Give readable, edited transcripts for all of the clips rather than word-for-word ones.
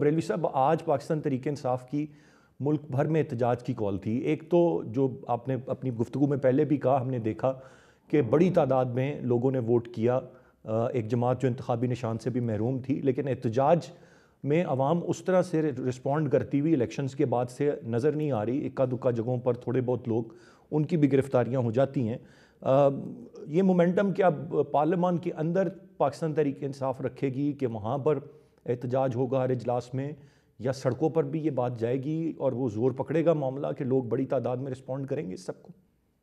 बरेलवी साहब, आज पाकिस्तान तहरीक इंसाफ की मुल्क भर में एहतजाज की कॉल थी। एक तो जो आपने अपनी गुफ्तगू में पहले भी कहा, हमने देखा कि बड़ी तादाद में लोगों ने वोट किया, एक जमात जो इंतखाबी निशान से भी महरूम थी, लेकिन एहतजाज में अवाम उस तरह से रिस्पॉन्ड करती हुई इलेक्शंस के बाद से नज़र नहीं आ रही। इक्का दुक्का जगहों पर थोड़े बहुत लोग, उनकी भी गिरफ्तारियां हो जाती हैं। ये मोमेंटम क्या पार्लियामान के अंदर पाकिस्तान तहरीक इंसाफ रखेगी कि वहाँ पर एहतजाज होगा हर इजलास में, या सड़कों पर भी ये बात जाएगी और वो जोर पकड़ेगा मामला कि लोग बड़ी तादाद में रिस्पॉन्ड करेंगे इस सबको?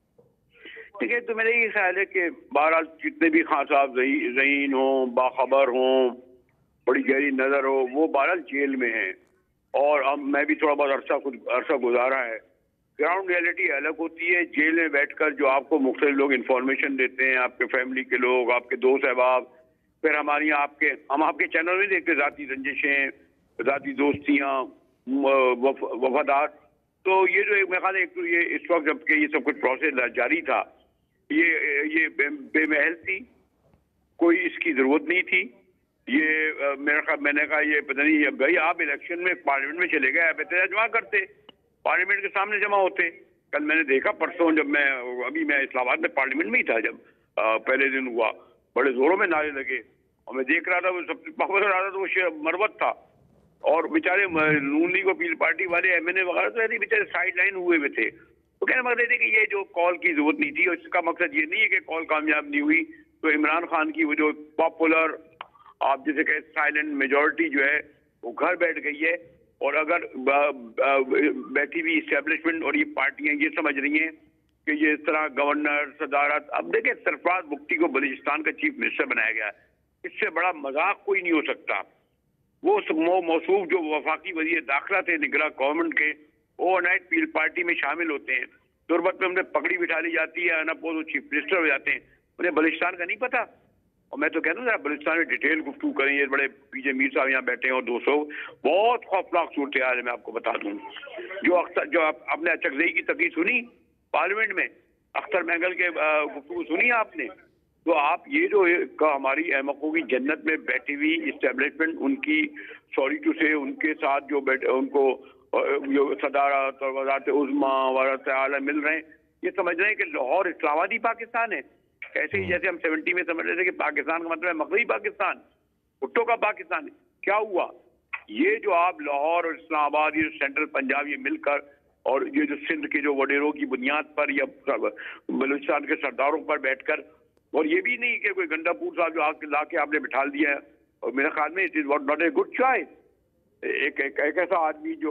ठीक है, तो मेरा ये ख्याल है कि बहरहाल जितने भी खान साहब ज़हीन हो, बाखबर हो, बड़ी गहरी नज़र हो, वो बहरहाल जेल में हैं। और अब मैं भी थोड़ा बहुत अरसा गुजारा है। ग्राउंड रियलिटी अलग होती है। जेल में बैठकर जो आपको मुख्तलिफ लोग इंफॉर्मेशन देते हैं, आपके फैमिली के लोग, आपके दोस्त अहबाब, फिर हम आपके चैनल में देखते ज़ाती रंजिशें, ज़ाती दोस्तियाँ, वफादार। तो ये जो मेरे ख्याल है, एक तो ये इस वक्त जबकि ये सब कुछ प्रोसेस जारी था, ये बेमहल थी, कोई इसकी जरूरत नहीं थी। ये मेरा ख्याल, मैंने कहा ये पता नहीं भाई, आप इलेक्शन में पार्लियामेंट में चले गए, आप एहतजाज जमा करते, पार्लियामेंट के सामने जमा होते। कल मैंने देखा, परसों जब मैं इस्लामाबाद में पार्लियामेंट में ही था, जब पहले दिन हुआ, बड़े जोरों में नारे लगे और मैं देख रहा था, वो सबसे पॉपुलर आ रहा था वो मरवत था। और बेचारे नून लीग और पीपल पार्टी वाले MNA वगैरह तो ऐसे बेचारे साइड लाइन हुए हुए थे। तो कहने मकसद है कि ये जो कॉल की जरूरत नहीं थी, और इसका मकसद ये नहीं है कि कॉल कामयाब नहीं हुई तो इमरान खान की वो जो पॉपुलर, आप जैसे कहे साइलेंट मेजॉरिटी जो है वो घर बैठ गई है। और अगर बैठी हुई इस्टेब्लिशमेंट और ये पार्टियां ये समझ रही हैं कि ये इस तरह गवर्नर सदारत, अब देखें सरफराज मुफ्ती को बलूचिस्तान का चीफ मिनिस्टर बनाया गया, इससे बड़ा मजाक कोई नहीं हो सकता। वो मौसूफ जो वफाकी वज़ीर दाखिला थे निगरान गवर्नमेंट के, ओवरनाइट पीपल पार्टी में शामिल होते हैं। तुरबत में उन्हें पगड़ी बिठा ली जाती है, अनपोज वो चीफ मिनिस्टर हो जाते हैं। उन्हें बलूचिस्तान का नहीं पता। और मैं तो कहता हूँ जरा बलूचिस्तान में डिटेल गुफ्तगू करें। ये बड़े पीजे मीर साहब यहाँ बैठे हैं और 200, बहुत खौफनाक सूरत हाल है। मैं आपको बता दूँ, जो आपने अचकजई की तकरीर सुनी पार्लियामेंट में, अख्तर महंगल के गुफ्तगू सुनी आपने, तो आप ये जो हमारी अहमकों की जन्नत में बैठी हुई इस्टेब्लिशमेंट, उनकी सॉरी टू से उनके साथ जो बैठे, उनको जो सदारत और वज़ारत उज़्मा वज़ारत आला मिल रहे हैं, ये समझ रहे हैं कि लाहौर इस्लामाबादी पाकिस्तान है। ऐसे ही जैसे हम 70 में समझ रहे थे कि पाकिस्तान का मतलब है मगरबी पाकिस्तान, भुट्टो का पाकिस्तान है। क्या हुआ? ये जो आप लाहौर और इस्लामाबाद, ये सेंट्रल पंजाब, ये मिलकर, और ये जो सिंध के जो वडेरों की बुनियाद पर या बलूचिस्तान के सरदारों पर बैठकर, और ये भी नहीं कि कोई गंडापुर साहब जो आके लाके आपने बिठा दिया है। और मेरे ख्याल में it is not a good choice. एक ऐसा आदमी जो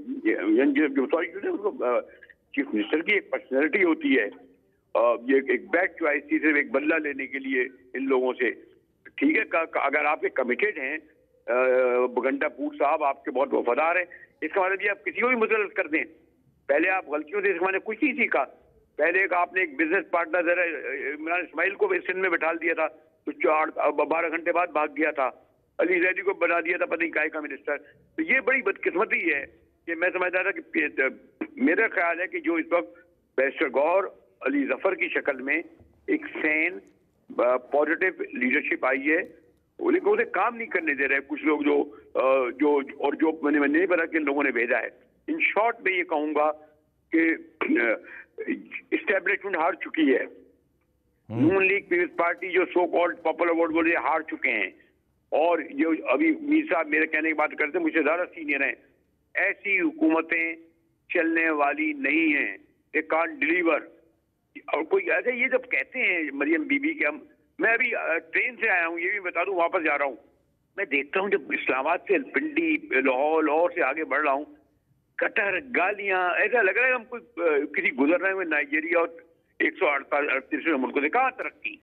चीफ मिनिस्टर की एक पर्सनैलिटी होती है, ये एक बैड चॉइस थी सिर्फ एक बदला लेने के लिए इन लोगों से। ठीक है, अगर आपके कमिटेड हैं, गंडापुर साहब आपके बहुत वफादार हैं, इसका मतलब ये आप किसी को भी मुसल्लत कर दें। पहले आप गलतियों से, इसका मैंने कुछ नहीं सीखा। पहले आपने एक बिजनेस पार्टनर इमरान इस्माइल को सिंध में बैठा दिया था, तो 12 घंटे बाद भाग गया था। अली जैदी को बना दिया था पता नहीं काय का मिनिस्टर। तो ये बड़ी बदकिस्मती है कि मैं समझता था कि मेरा ख्याल है कि जो इस वक्त बैरिस्टर गौहर अली जफर की शक्ल में एक सैन पॉजिटिव लीडरशिप आई है, लेकिन उसे काम नहीं करने दे रहे कुछ लोग जो मैंने नहीं पता किन लोगों ने भेजा है। इन शॉर्ट में ये कहूंगा कि इस्टेब्लिशमेंट हार चुकी है। नून लीग पीपल्स पार्टी जो सो कॉल्ड पॉपुलर वोट बोल रहे हार चुके हैं। और जो अभी मीर साहब मेरे कहने की बात करते हैं, मुझसे ज्यादा सीनियर हैं, ऐसी हुकूमतें चलने वाली नहीं है, दे कांट डिलीवर। और कोई ऐसे ये जब कहते हैं मरियम बीबी के, मैं अभी ट्रेन से आया हूँ, ये भी बता दूं, वापस जा रहा हूँ, मैं देखता हूँ जब इस्लामाबाद से पिंडी लाहौर से आगे बढ़ रहा हूँ, कटर गालियां, ऐसा लग रहा है हम कोई किसी गुजर रहे हुए नाइजीरिया और 138 मुल्कों से। कहाँ तरक्की?